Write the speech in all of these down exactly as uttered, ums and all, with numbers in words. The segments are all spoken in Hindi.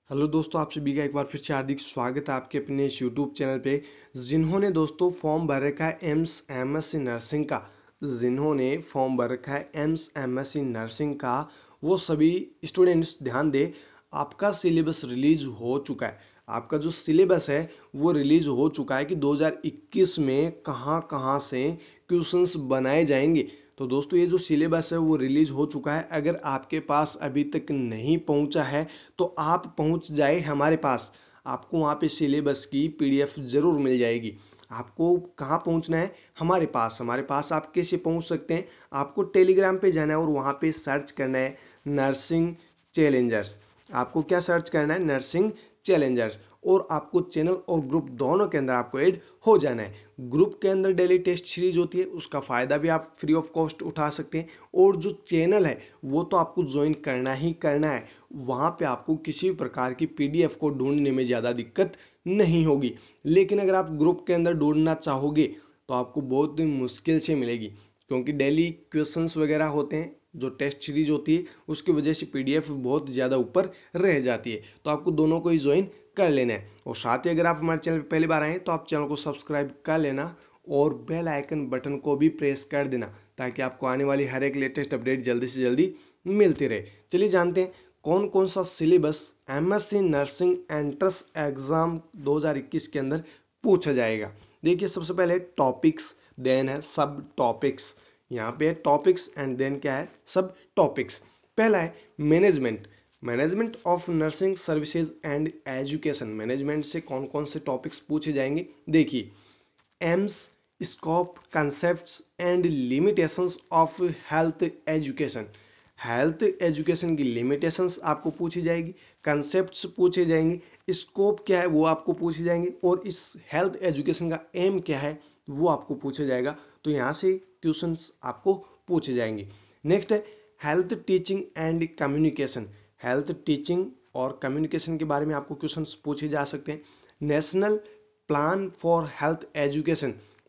हेलो दोस्तों, आप सभी का एक बार फिर से हार्दिक स्वागत है आपके अपने इस यूट्यूब चैनल पे। जिन्होंने दोस्तों फॉर्म भर रखा है एम्स एमएससी नर्सिंग का जिन्होंने फॉर्म भर रखा है एम्स एमएससी नर्सिंग का वो सभी स्टूडेंट्स ध्यान दे, आपका सिलेबस रिलीज हो चुका है। आपका जो सिलेबस है वो रिलीज हो चुका है कि दो हज़ार इक्कीस में कहाँ कहाँ से क्वेश्चंस बनाए जाएंगे। तो दोस्तों ये जो सिलेबस है वो रिलीज हो चुका है। अगर आपके पास अभी तक नहीं पहुंचा है तो आप पहुंच जाए हमारे पास, आपको वहाँ पे सिलेबस की पीडीएफ ज़रूर मिल जाएगी। आपको कहाँ पहुँचना है? हमारे पास। हमारे पास आप कैसे पहुँच सकते हैं? आपको टेलीग्राम पे जाना है और वहाँ पे सर्च करना है नर्सिंग चैलेंजर्स। आपको क्या सर्च करना है? Nursing challengers. और आपको चैनल और ग्रुप दोनों के अंदर आपको ऐड हो जाना है। ग्रुप के अंदर डेली टेस्ट सीरीज होती है, उसका फ़ायदा भी आप फ्री ऑफ कॉस्ट उठा सकते हैं। और जो चैनल है वो तो आपको ज्वाइन करना ही करना है। वहाँ पे आपको किसी भी प्रकार की पीडीएफ को ढूंढने में ज़्यादा दिक्कत नहीं होगी। लेकिन अगर आप ग्रुप के अंदर ढूंढना चाहोगे तो आपको बहुत मुश्किल से मिलेगी, क्योंकि डेली क्वेश्चंस वगैरह होते हैं, जो टेस्ट सीरीज होती है उसकी वजह से पीडीएफ बहुत ज़्यादा ऊपर रह जाती है। तो आपको दोनों को ही ज्वाइन कर लेना है। और साथ ही अगर आप हमारे चैनल पर पहली बार आए हैं तो आप चैनल को सब्सक्राइब कर लेना और बेल आइकन बटन को भी प्रेस कर देना, ताकि आपको आने वाली हर एक लेटेस्ट अपडेट जल्दी से जल्दी मिलती रहे। चलिए जानते हैं कौन कौन सा syllabus MSc nursing entrance exam दो हज़ार इक्कीस के अंदर पूछा जाएगा। देखिए सबसे पहले टॉपिक्स, देन है सब टॉपिक्स। यहाँ पे है टॉपिक्स एंड देन क्या है? सब टॉपिक्स। पहला है management, management of nursing services and education. Management से कौन कौन से टॉपिक्स पूछे जाएंगे? देखिए aims, scope, concepts and limitations of health education. Health education की लिमिटेशंस आपको पूछी जाएगी, कंसेप्ट्स पूछे जाएंगे, स्कोप क्या है वो आपको पूछे जाएंगे, और इस हेल्थ एजुकेशन का एम क्या है वो आपको पूछा जाएगा। तो यहाँ से क्वेश्चंस आपको पूछे जाएंगे। नेक्स्ट है health teaching and communication. Health teaching और कम्युनिकेशन के बारे में आपको क्वेश्चंस पूछे जा सकते हैं। National plan for health education,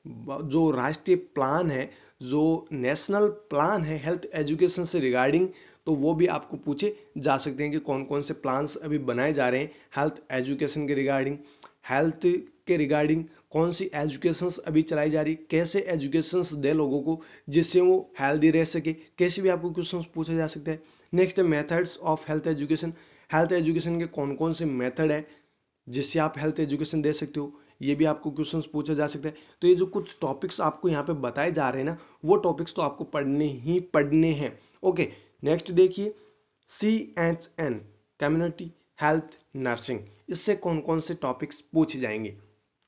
जो राष्ट्रीय प्लान है, जो नेशनल प्लान है हेल्थ एजुकेशन से रिगार्डिंग, तो वो भी आपको पूछे जा सकते हैं कि कौन कौन से प्लान्स अभी बनाए जा रहे हैं हेल्थ एजुकेशन के रिगार्डिंग। हेल्थ के रिगार्डिंग कौन सी एजुकेशंस अभी चलाई जा रही, कैसे एजुकेशंस दे लोगों को जिससे वो हेल्दी रह सके, कैसे भी आपको क्वेश्चंस पूछे जा सकते हैं। नेक्स्ट है methods of health education. Health education के कौन कौन से मेथड है जिससे आप हेल्थ एजुकेशन दे सकते हो, ये भी आपको क्वेश्चंस पूछा जा सकता है। तो ये जो कुछ टॉपिक्स आपको यहाँ पे बताए जा रहे हैं ना, वो टॉपिक्स तो आपको पढ़ने ही पढ़ने हैं। ओके, नेक्स्ट देखिए C H N, community health nursing. इससे कौन कौन से टॉपिक्स पूछे जाएंगे?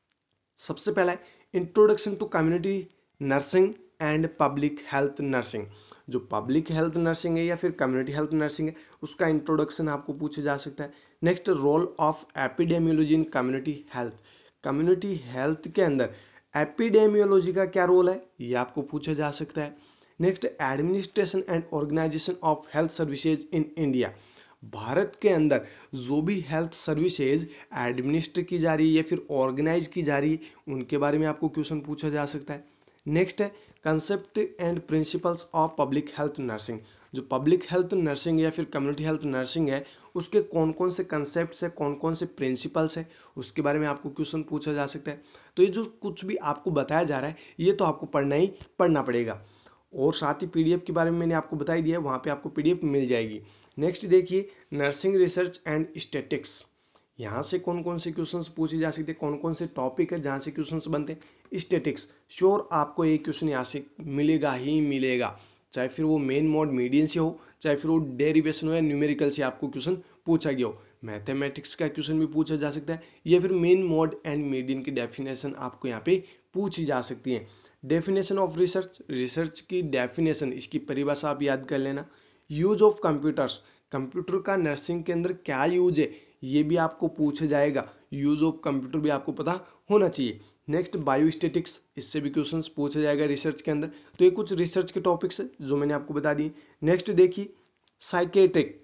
सबसे पहला है introduction to community nursing and public health nursing. जो पब्लिक हेल्थ नर्सिंग है या फिर कम्युनिटी हेल्थ नर्सिंग है, उसका इंट्रोडक्शन आपको पूछा जा सकता है। Next role of epidemiology in community health. Community health के अंदर एपिडेमियोलॉजी का क्या रोल है, ये आपको पूछा जा सकता है। Next administration and organisation of health services in India. Bharat के अंदर जो भी हेल्थ सर्विसेज एडमिनिस्ट्रेट की जा रही है या फिर ऑर्गेनाइज की जा रही है, उनके बारे में आपको क्वेश्चन पूछा जा सकता है। नेक्स्ट है concept and principles of public health nursing. जो पब्लिक हेल्थ नर्सिंग या फिर कम्युनिटी हेल्थ नर्सिंग है, उसके कौन कौन से कंसेप्ट्स है, कौन कौन से प्रिंसिपल्स है, उसके बारे में आपको क्वेश्चन पूछा जा सकता है। तो ये जो कुछ भी आपको बताया जा रहा है ये तो आपको पढ़ना ही पढ़ना पड़ेगा। और साथ ही पीडीएफ के बारे में मैंने आपको बता ही दिया है, वहाँ पे आपको पीडीएफ मिल जाएगी। नेक्स्ट देखिए नर्सिंग रिसर्च एंड स्टैटिक्स। यहाँ से कौन कौन से क्वेश्चंस पूछे जा सकते हैं, कौन कौन से टॉपिक है जहाँ से क्वेश्चंस बनते हैं। स्टैटिक्स, श्योर आपको एक क्वेश्चन यहाँ से मिलेगा ही मिलेगा, चाहे फिर वो मेन मोड मीडियन से हो, चाहे फिर वो डेरिवेशन हो या न्यूमेरिकल से आपको क्वेश्चन पूछा गया हो। मैथमेटिक्स का क्वेश्चन भी पूछा जा सकता है, या फिर मेन मोड एंड मीडियन की डेफिनेशन आपको यहाँ पे पूछी जा सकती है। डेफिनेशन ऑफ रिसर्च, रिसर्च की डेफिनेशन, इसकी परिभाषा आप याद कर लेना। यूज ऑफ कंप्यूटर्स, कंप्यूटर का नर्सिंग के अंदर क्या यूज है, ये भी आपको पूछा जाएगा। यूज ऑफ कंप्यूटर भी आपको पता होना चाहिए। नेक्स्ट बायोस्टेटिक्स, इससे भी क्वेश्चंस पूछा जाएगा रिसर्च के अंदर। तो ये कुछ रिसर्च के टॉपिक्स है जो मैंने आपको बता दिए। नेक्स्ट देखिए साइकेट्रिक,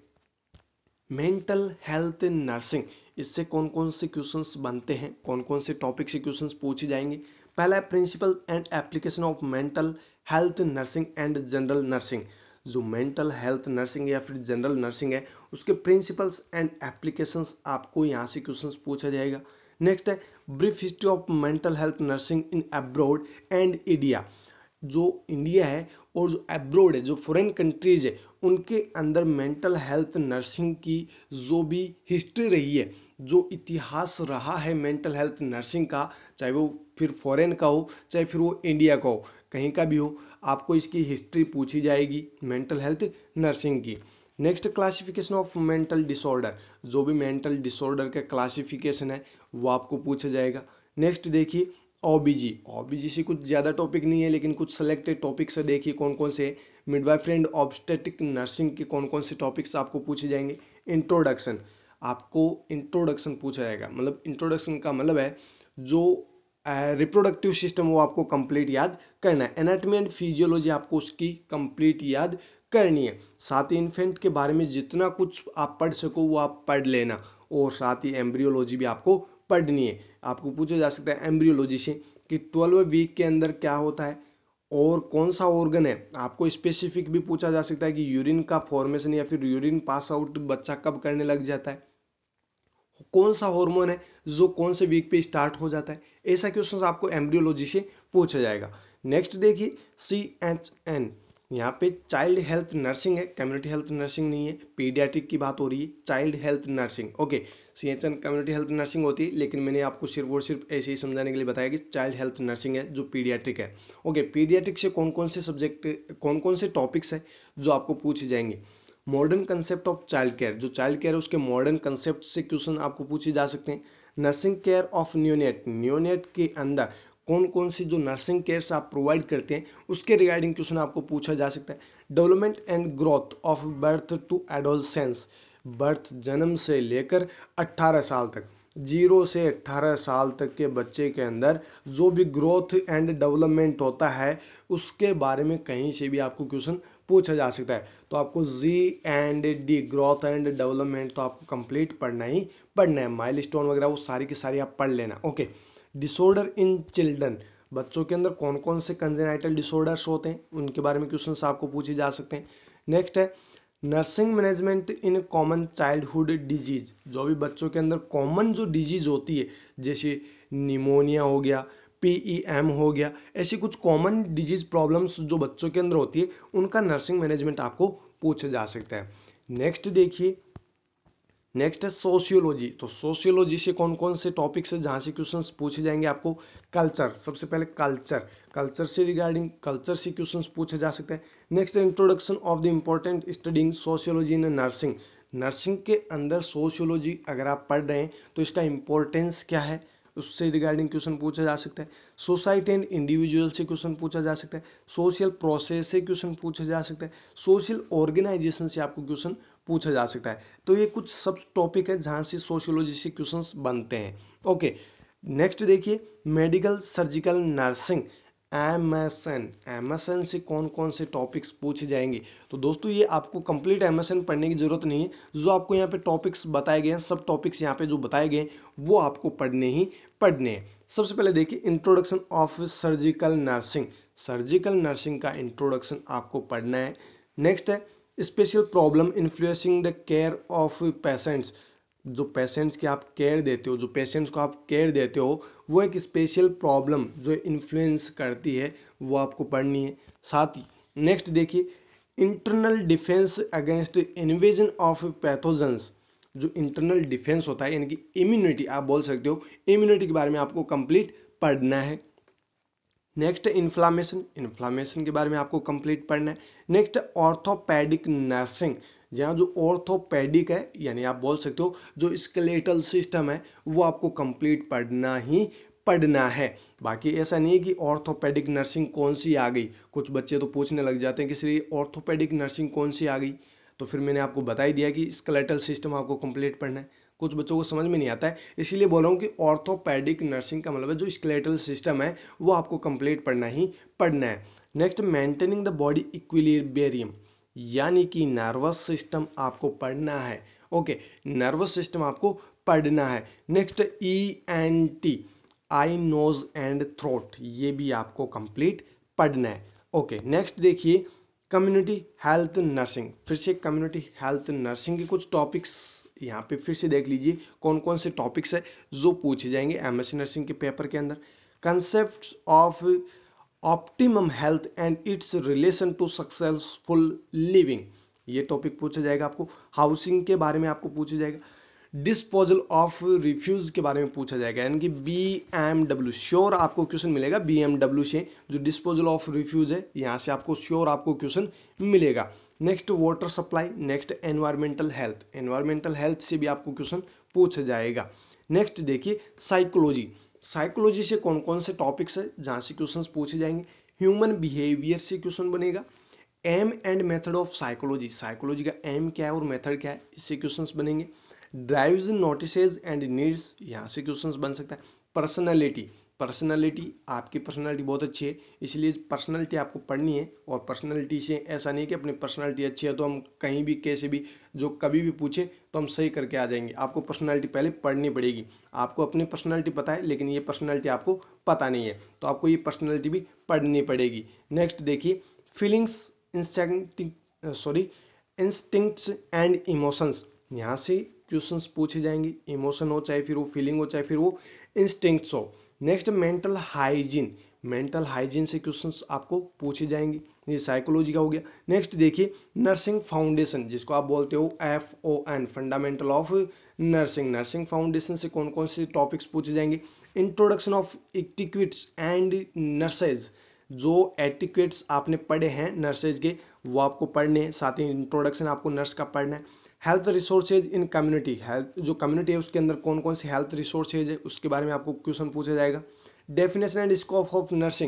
मेंटल हेल्थ नर्सिंग। इससे कौन कौन से क्वेश्चंस बनते हैं, कौन कौन से टॉपिक से क्वेश्चंस पूछे जाएंगे? पहला है principle and application of mental health nursing and general nursing. जो मेंटल हेल्थ नर्सिंग या फिर जनरल नर्सिंग है उसके प्रिंसिपल्स एंड एप्लीकेशंस आपको यहाँ से क्वेश्चंस पूछा जाएगा। नेक्स्ट है brief history of mental health nursing in abroad and India. जो इंडिया है और जो अब्रॉड है, जो फॉरेन कंट्रीज है, उनके अंदर मेंटल हेल्थ नर्सिंग की जो भी हिस्ट्री रही है, जो इतिहास रहा है मेंटल हेल्थ नर्सिंग का, चाहे वो फिर फॉरेन का हो चाहे फिर वो इंडिया का हो, कहीं का भी हो, आपको इसकी हिस्ट्री पूछी जाएगी मेंटल हेल्थ नर्सिंग की। Next classification of mental disorder, जो भी मेंटल डिसऑर्डर का क्लासिफिकेशन है वो आपको पूछा जाएगा। नेक्स्ट देखिए ओबीजी, ओबीजी से कुछ ज़्यादा टॉपिक नहीं है लेकिन कुछ सेलेक्टेड टॉपिक्स है, देखिए कौन कौन से। मिडवाइफरी एंड ऑब्स्टेटिक नर्सिंग के कौन कौन से टॉपिक्स आपको पूछे जाएंगे। इंट्रोडक्शन, आपको इंट्रोडक्शन पूछा जाएगा, मतलब इंट्रोडक्शन का मतलब है जो रिप्रोडक्टिव uh, सिस्टम वो आपको कंप्लीट याद करना है। एनाटॉमी एंड फिजियोलॉजी आपको उसकी कंप्लीट याद करनी है। साथ ही इन्फेंट के बारे में जितना कुछ आप पढ़ सको वो आप पढ़ लेना, और साथ ही एम्ब्रियोलॉजी भी आपको पढ़नी है। आपको पूछा जा सकता है एम्ब्रियोलॉजी से कि ट्वेल्व वीक के अंदर क्या होता है और कौन सा ऑर्गन है। आपको स्पेसिफिक भी पूछा जा सकता है कि यूरिन का फॉर्मेशन या फिर यूरिन पास आउट बच्चा कब करने लग जाता है, कौन सा हार्मोन है जो कौन से वीक पे स्टार्ट हो जाता है। ऐसा क्वेश्चन आपको एम्ब्रियोलॉजी से पूछा जाएगा। नेक्स्ट देखिए सी एच एन, यहाँ पे चाइल्ड हेल्थ नर्सिंग है, कम्युनिटी हेल्थ नर्सिंग नहीं है, पीडियाट्रिक की बात हो रही है, child health nursing. Okay, C H N community health nursing होती है, लेकिन मैंने आपको सिर्फ और सिर्फ ऐसे ही समझाने के लिए बताया कि चाइल्ड हेल्थ नर्सिंग है जो पीडियाट्रिक है। ओके, पीडियाट्रिक से कौन कौन से सब्जेक्ट, कौन कौन से टॉपिक्स है जो आपको पूछे जाएंगे। Modern concept of child care, जो चाइल्ड केयर है उसके मॉडर्न कंसेप्ट से क्वेश्चन आपको पूछे जा सकते हैं। Nursing care of neonate, neonate के अंदर कौन कौन सी जो नर्सिंग केयर्स आप प्रोवाइड करते हैं उसके रिगार्डिंग क्वेश्चन आपको पूछा जा सकता है। Development and growth of birth to adolescence, birth जन्म से लेकर अट्ठारह साल तक, जीरो से अट्ठारह साल तक के बच्चे के अंदर जो भी ग्रोथ एंड डेवलपमेंट होता है उसके बारे में कहीं से भी आपको क्वेश्चन पूछा जा सकता है। तो आपको G and D, growth and development तो आपको कंप्लीट पढ़ना ही पढ़ना है। माइलस्टोन वगैरह वो सारी की सारी आप पढ़ लेना। ओके, डिसऑर्डर इन चिल्ड्रन, बच्चों के अंदर कौन कौन से कंजेनाइटल डिसऑर्डर्स होते हैं उनके बारे में क्वेश्चंस आपको पूछे जा सकते हैं। नेक्स्ट है nursing management in common childhood disease, जो भी बच्चों के अंदर कॉमन जो डिजीज होती है जैसे निमोनिया हो गया, पीईएम हो गया, ऐसी कुछ कॉमन डिजीज प्रॉब्लम्स जो बच्चों के अंदर होती है उनका नर्सिंग मैनेजमेंट आपको पूछा जा सकता है। नेक्स्ट देखिए, नेक्स्ट है सोशियोलॉजी, तो सोशियोलॉजी से कौन कौन से टॉपिक्स है जहाँ से क्वेश्चंस पूछे जाएंगे आपको। कल्चर, सबसे पहले कल्चर, कल्चर से रिगार्डिंग कल्चर से क्वेश्चंस पूछे जा सकते हैं। Next introduction of the important studying sociology in nursing, nursing के अंदर सोशियोलॉजी अगर आप पढ़ रहे हैं तो इसका इम्पोर्टेंस क्या है उससे रिगार्डिंग क्वेश्चन पूछा जा सकता है। सोसाइटी एंड इंडिविजुअल से क्वेश्चन पूछा जा सकता है। सोशल प्रोसेस से क्वेश्चन पूछा जा सकता है। सोशल ऑर्गेनाइजेशन से आपको क्वेश्चन पूछा जा सकता है। तो ये कुछ सब टॉपिक है जहाँ से सोशियोलॉजी से क्वेश्चंस बनते हैं। ओके, नेक्स्ट देखिए medical surgical nursing, MSN, MSN से कौन कौन से टॉपिक्स पूछे जाएंगे। तो दोस्तों ये आपको कंप्लीट एमएसएन पढ़ने की जरूरत नहीं है, जो आपको यहाँ पे टॉपिक्स बताए गए हैं सब टॉपिक्स यहाँ पे जो बताए गए हैं वो आपको पढ़ने ही पढ़ने हैं। सबसे पहले देखिए introduction of surgical nursing, surgical nursing का इंट्रोडक्शन आपको पढ़ना है। नेक्स्ट है special problem influencing the care of patients, जो पेशेंट्स की आप केयर देते हो, जो पेशेंट्स को आप केयर देते हो वो एक स्पेशल प्रॉब्लम जो इन्फ्लुएंस करती है वो आपको पढ़नी है। साथ ही नेक्स्ट देखिए internal defence against invasion of pathogens, जो इंटरनल डिफेंस होता है यानी कि इम्यूनिटी आप बोल सकते हो, इम्यूनिटी के बारे में आपको कंप्लीट पढ़ना है। नेक्स्ट इन्फ्लामेशन, इन्फ्लामेशन के बारे में आपको कंप्लीट पढ़ना है। नेक्स्ट ऑर्थोपेडिक नर्सिंग, जहाँ जो ऑर्थोपेडिक है यानी आप बोल सकते हो जो स्केलेटल सिस्टम है वो आपको कंप्लीट पढ़ना ही पढ़ना है। बाकी ऐसा नहीं है कि ऑर्थोपेडिक नर्सिंग कौन सी आ गई, कुछ बच्चे तो पूछने लग जाते हैं कि सर ऑर्थोपेडिक नर्सिंग कौन सी आ गई, तो फिर मैंने आपको बता ही दिया कि स्केलेटल सिस्टम आपको कंप्लीट पढ़ना है। कुछ बच्चों को समझ में नहीं आता है, इसीलिए बोल रहा हूँ कि ऑर्थोपेडिक नर्सिंग का मतलब है जो स्केलेटल सिस्टम है वो आपको कंप्लीट पढ़ना ही पढ़ना है। Next maintaining the body equilibrium, यानी कि नर्वस सिस्टम आपको पढ़ना है। ओके, नर्वस सिस्टम आपको पढ़ना है। Next E N T, eye nose and throat, ये भी आपको कंप्लीट पढ़ना है। ओके, नेक्स्ट देखिए कम्युनिटी हेल्थ नर्सिंग, फिर से कम्युनिटी हेल्थ नर्सिंग के कुछ टॉपिक्स यहाँ पे फिर से देख लीजिए कौन कौन से टॉपिक्स है जो पूछे जाएंगे एमएससी नर्सिंग के पेपर के अंदर। Concept of optimum health and its relation to successful living, ये टॉपिक पूछा जाएगा आपको। हाउसिंग के बारे में आपको पूछा जाएगा। डिस्पोजल ऑफ रिफ्यूज के बारे में पूछा जाएगा, यानी कि बी एम डब्ल्यू, श्योर आपको क्वेश्चन मिलेगा बी एम डब्ल्यू से, जो डिस्पोजल ऑफ रिफ्यूज है यहाँ से आपको श्योर आपको क्वेश्चन मिलेगा। Next water supply, next environmental health, environmental health से भी आपको क्वेश्चन पूछा जाएगा। नेक्स्ट देखिए साइकोलॉजी, साइकोलॉजी से कौन कौन से टॉपिक्स है जहाँ से क्वेश्चन पूछे जाएंगे। ह्यूमन बिहेवियर से क्वेश्चन बनेगा। Aim and method of psychology, psychology का एम क्या है और मेथड क्या है, इससे क्वेश्चंस बनेंगे। ड्राइव्स नोटिसेज एंड नीड्स, यहाँ से क्वेश्चंस बन सकता है। पर्सनालिटी, पर्सनालिटी आपकी पर्सनालिटी बहुत अच्छी है इसलिए पर्सनालिटी आपको पढ़नी है, और पर्सनालिटी से ऐसा नहीं कि अपनी पर्सनालिटी अच्छी है तो हम कहीं भी कैसे भी जो कभी भी पूछे तो हम सही करके आ जाएंगे। आपको पर्सनालिटी पहले पढ़नी पड़ेगी। आपको अपनी पर्सनालिटी पता है लेकिन ये पर्सनालिटी आपको पता नहीं है, तो आपको ये पर्सनालिटी भी पढ़नी पड़ेगी। नेक्स्ट देखिए feelings, instinct sorry instincts and emotions, यहाँ से क्वेश्चंस पूछे जाएंगे। इमोशन हो चाहे फिर वो फीलिंग हो चाहे फिर वो इंस्टिंक्ट्स हो। Next mental hygiene, mental hygiene से क्वेश्चंस आपको पूछे जाएंगे, ये साइकोलॉजी का हो गया। नेक्स्ट देखिए नर्सिंग फाउंडेशन, जिसको आप बोलते हो F O N, fundamental of nursing, nursing foundation से कौन कौन से टॉपिक्स पूछे जाएंगे। Introduction of etiquettes and nurses, जो एटिक्वेट्स आपने पढ़े हैं नर्सेज के वो आपको पढ़ने हैं, साथ ही इंट्रोडक्शन आपको नर्स का पढ़ना है। Health resources in community, health जो कम्युनिटी है उसके अंदर कौन कौन सी हेल्थ रिसोर्सेज है उसके बारे में आपको क्वेश्चन पूछा जाएगा। Definition and scope of nursing,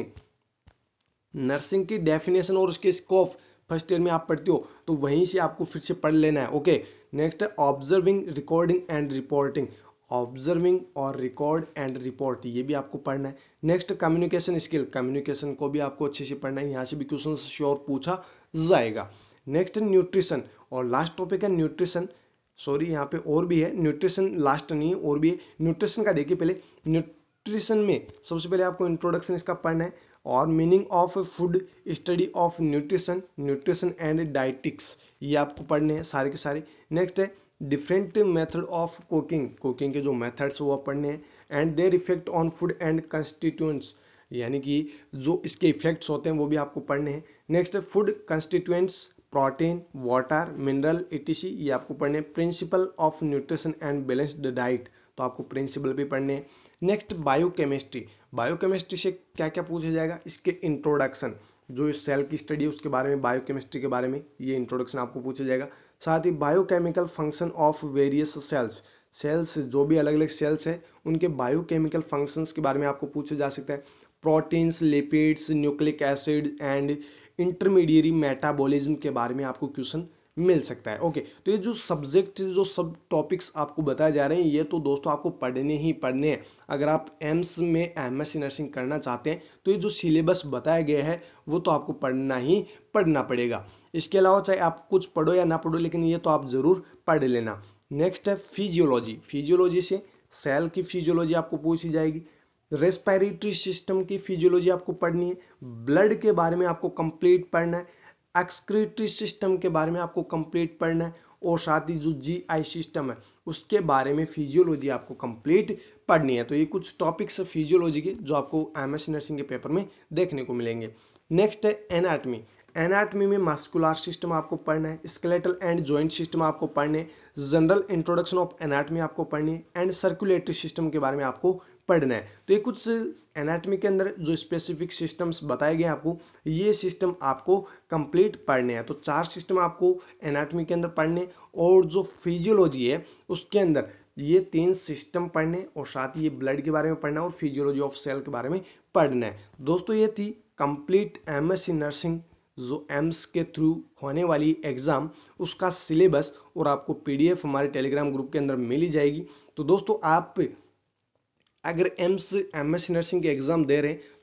nursing की डेफिनेशन और उसके स्कोप फर्स्ट ईयर में आप पढ़ते हो तो वहीं से आपको फिर से पढ़ लेना है। Okay next observing recording and reporting, observing और रिकॉर्ड एंड रिपोर्ट ये भी आपको पढ़ना है। नेक्स्ट कम्युनिकेशन स्किल, कम्युनिकेशन को भी आपको अच्छे से पढ़ना है, यहाँ से भी क्वेश्चन श्योर पूछा जाएगा। नेक्स्ट न्यूट्रिशन, और लास्ट टॉपिक है न्यूट्रिशन, सॉरी यहाँ पे और भी है, न्यूट्रिशन लास्ट नहीं है और भी है। न्यूट्रिशन का देखिए पहले, न्यूट्रिशन में सबसे पहले आपको इंट्रोडक्शन इसका पढ़ना है, और meaning of food, study of nutrition, nutrition and dietetics ये आपको पढ़ने हैं सारे के सारे। नेक्स्ट है different method of cooking, cooking के जो मेथड्स वो पढ़ने हैं, and their effect on food and constituents, यानी कि जो इसके इफेक्ट्स होते हैं वो भी आपको पढ़ने हैं। Next food constituents, protein, water, mineral, etc ये आपको पढ़ने हैं। Principle of nutrition and balanced diet, तो आपको प्रिंसिपल भी पढ़ने हैं। नेक्स्ट बायोकेमिस्ट्री, बायोकेमिस्ट्री से क्या क्या पूछा जाएगा, इसके इंट्रोडक्शन, जो इस सेल की स्टडी है उसके बारे में, बायोकेमिस्ट्री के बारे में ये इंट्रोडक्शन आपको पूछा जाएगा। साथ ही biochemical function of various cells, cells जो भी अलग अलग सेल्स हैं उनके बायोकेमिकल फंक्शंस के बारे में आपको पूछा जा सकता है। Proteins, lipids, nucleic acid and intermediary metabolism के बारे में आपको क्वेश्चन मिल सकता है। ओके तो ये जो सब्जेक्ट जो सब टॉपिक्स आपको बताए जा रहे हैं ये तो दोस्तों आपको पढ़ने ही पढ़ने हैं। अगर आप एम्स में एमएससी नर्सिंग करना चाहते हैं तो ये जो सिलेबस बताया गया है वो तो आपको पढ़ना ही पढ़ना पड़ेगा। इसके अलावा चाहे आप कुछ पढ़ो या ना पढ़ो लेकिन ये तो आप ज़रूर पढ़ लेना। नेक्स्ट है फिजियोलॉजी, फिजियोलॉजी से सेल की फिजियोलॉजी आपको पूछी जाएगी। रेस्पिरेटरी सिस्टम की फिजियोलॉजी आपको पढ़नी है। ब्लड के बारे में आपको कंप्लीट पढ़ना है। एक्सक्रीटरी सिस्टम के बारे में आपको कंप्लीट पढ़ना है, और साथ ही जो जीआई सिस्टम है उसके बारे में फिजियोलॉजी आपको कंप्लीट पढ़नी है। तो ये कुछ टॉपिक्स है फिजियोलॉजी के जो आपको एमएससी नर्सिंग के पेपर में देखने को मिलेंगे। नेक्स्ट है एनाटमी, एनाटमी में मस्कुलर सिस्टम आपको पढ़ना है। स्केलेटल एंड जॉइंट सिस्टम आपको पढ़ने हैं। जनरल इंट्रोडक्शन ऑफ एनाटमी आपको पढ़नी है, एंड सर्कुलेटरी सिस्टम के बारे में आपको पढ़ना है। तो ये कुछ एनाटमी के अंदर जो स्पेसिफिक सिस्टम्स बताए गए आपको ये सिस्टम आपको कंप्लीट पढ़ने हैं। तो चार सिस्टम आपको एनाटमी के अंदर पढ़ने, और जो फिजियोलॉजी है उसके अंदर ये तीन सिस्टम पढ़ने, और साथ ही ये ब्लड के बारे में पढ़ना और फिजियोलॉजी ऑफ सेल के बारे में पढ़ना है। दोस्तों ये थी कंप्लीट एमएससी नर्सिंग जो एम्स के थ्रू होने वाली एग्ज़ाम उसका सिलेबस, और आपको पीडीएफ हमारे टेलीग्राम ग्रुप के अंदर मिली जाएगी। तो दोस्तों आप अगर एम्स एमएससी नर्सिंग के एग्ज़ाम दे रहे हैं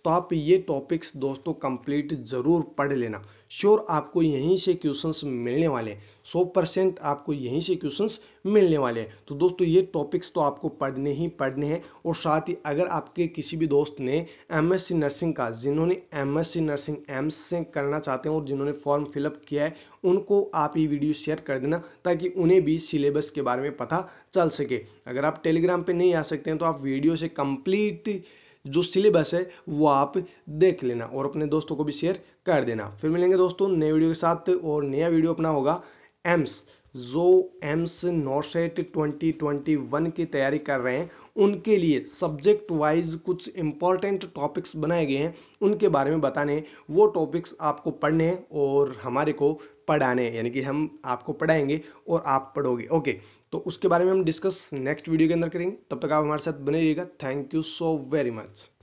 तो आप ये टॉपिक्स दोस्तों कंप्लीट ज़रूर पढ़ लेना। श्योर आपको यहीं से क्वेश्चंस मिलने वाले हैं, सौ परसेंट आपको यहीं से क्वेश्चंस मिलने वाले हैं। तो दोस्तों ये टॉपिक्स तो आपको पढ़ने ही पढ़ने हैं। और साथ ही अगर आपके किसी भी दोस्त ने एमएससी नर्सिंग का, जिन्होंने एमएससी नर्सिंग एम्स से करना चाहते हैं और जिन्होंने फॉर्म फिलअप किया है, उनको आप ये वीडियो शेयर कर देना ताकि उन्हें भी सिलेबस के बारे में पता चल सके। अगर आप टेलीग्राम पे नहीं आ सकते हैं तो आप वीडियो से कंप्लीट जो सिलेबस है वो आप देख लेना और अपने दोस्तों को भी शेयर कर देना। फिर मिलेंगे दोस्तों नए वीडियो के साथ। और नया वीडियो अपना होगा एम्स, जो AIIMS NORCET twenty twenty one की तैयारी कर रहे हैं उनके लिए सब्जेक्ट वाइज कुछ इंपॉर्टेंट टॉपिक्स बनाए गए हैं, उनके बारे में बताने हैं। वो टॉपिक्स आपको पढ़ने हैं और हमारे को पढ़ाने हैं, यानी कि हम आपको पढ़ाएंगे और आप पढ़ोगे। ओके, तो उसके बारे में हम डिस्कस नेक्स्ट वीडियो के अंदर करेंगे। तब तक आप हमारे साथ बने रहिएगा। Thank you so very much.